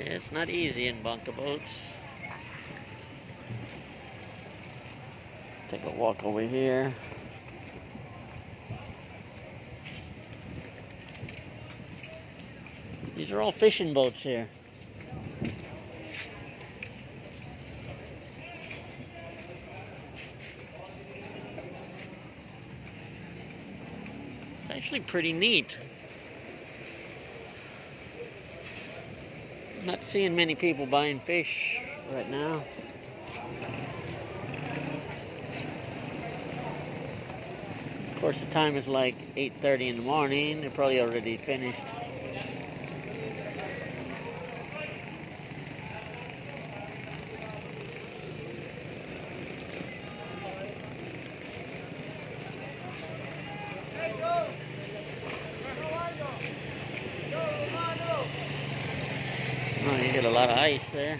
It's not easy in bunker boats. Take a walk over here. These are all fishing boats here. It's actually pretty neat. I'm not seeing many people buying fish right now. Of course, the time is like 8:30 in the morning. They're probably already finished. Oh, you get a lot of ice there.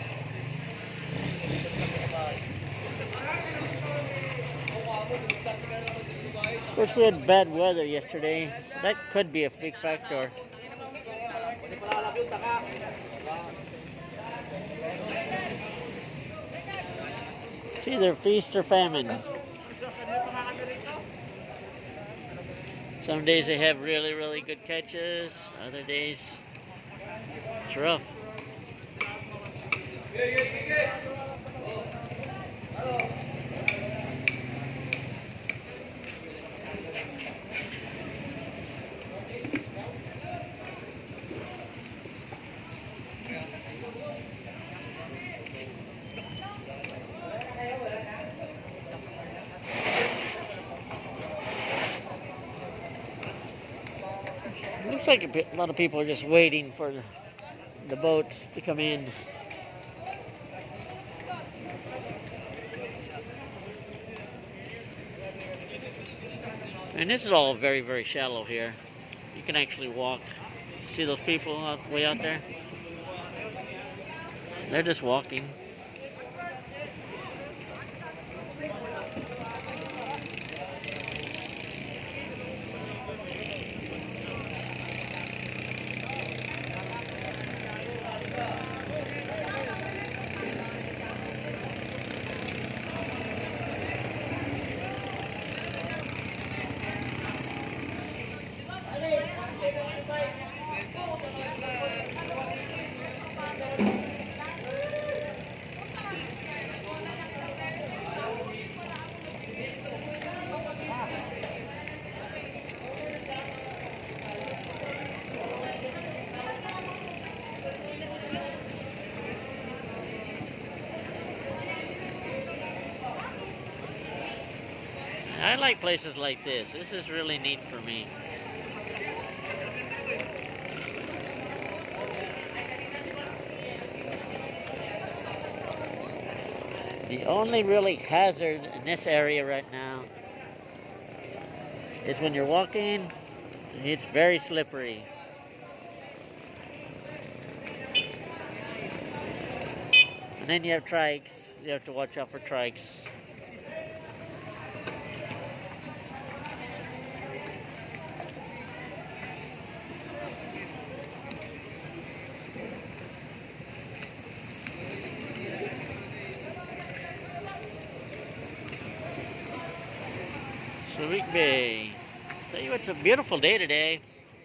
Of course, we had bad weather yesterday, so that could be a big factor. It's either feast or famine. Some days they have really, really good catches. Other days, it's rough. Looks like a lot of people are just waiting for the boats to come in. And this is all very, very shallow here. You can actually walk. See those people way out there? They're just walking. I like places like this. This is really neat for me. The only really hazard in this area right now is when you're walking, and it's very slippery. And then you have trikes. You have to watch out for trikes. Subic Bay. Tell you, it's a beautiful day today.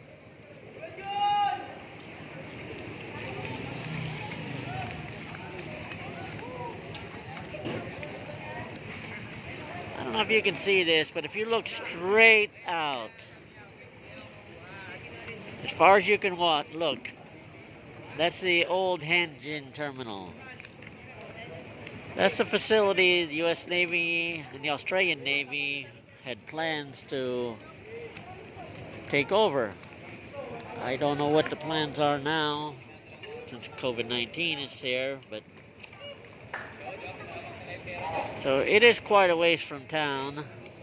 I don't know if you can see this, but if you look straight out, as far as you can look, that's the old Hanjin terminal. That's the facility the U.S. Navy and the Australian Navy had plans to take over. I don't know what the plans are now, since COVID-19 is here, but so it is quite a ways from town,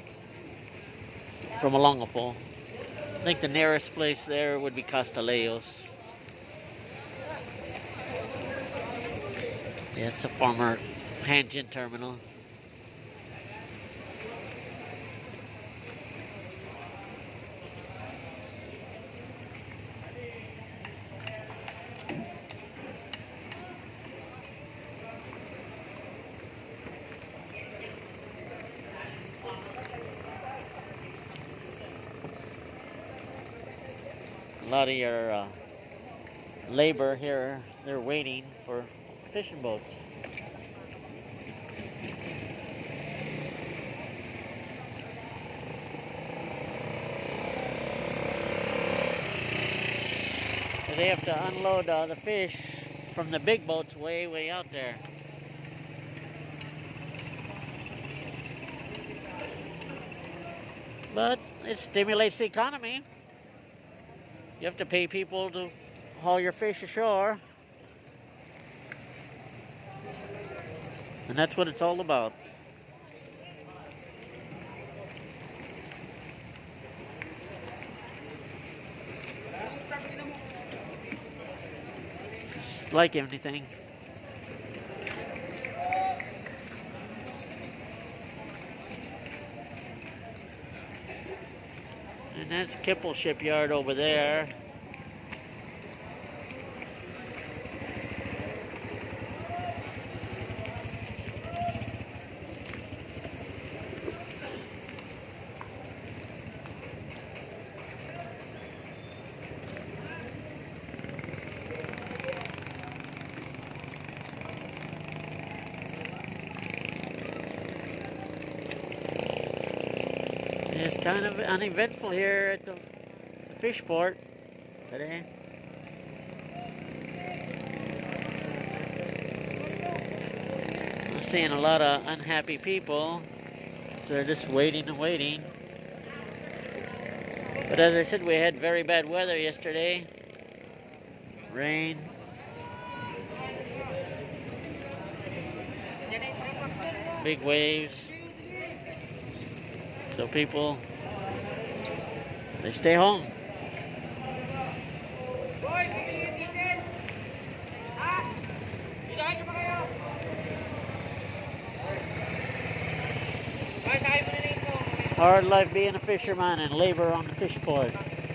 from Olongapo. I think the nearest place there would be Castelleos. Yeah, it's a former Hanjin terminal. lot of your labor here, they're waiting for fishing boats. So they have to unload the fish from the big boats way out there. But it stimulates the economy. You have to pay people to haul your fish ashore. And that's what it's all about. Just like anything. And that's Kipple Shipyard over there. It's kind of uneventful here at the fish port today. I'm seeing a lot of unhappy people, so they're just waiting and waiting. But as I said, we had very bad weather yesterday. Rain. Big waves. So people, they stay home. Hard life being a fisherman and labor on the fish port.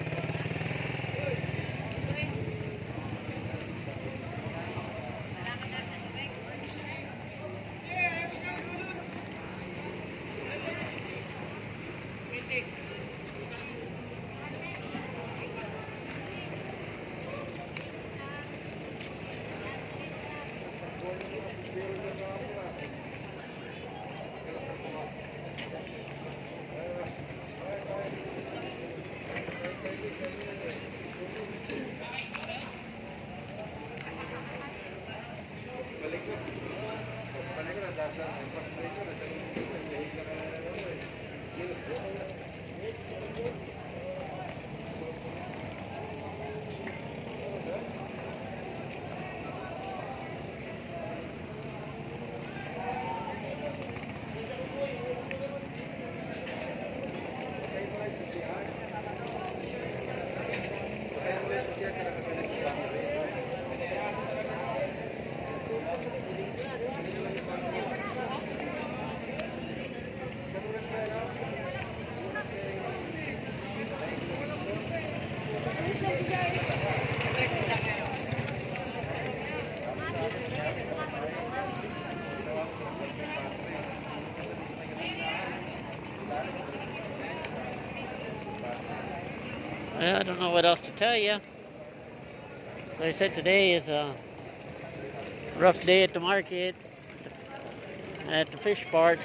I don't know what else to tell you. So I said today is a rough day at the market, at the fish port.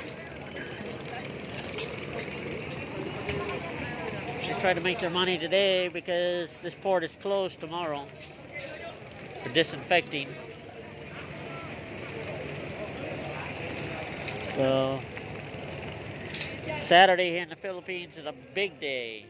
They try to make their money today because this port is closed tomorrow for disinfecting. So Saturday here in the Philippines is a big day.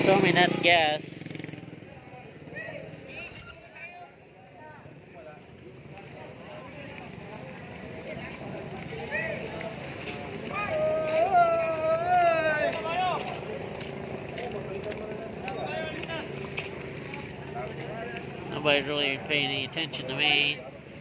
assuming that's gas. Nobody's really paying any attention to me.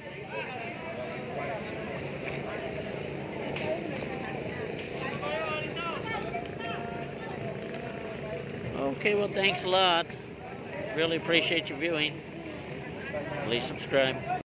Okay, well, thanks a lot. Really appreciate your viewing. Please subscribe.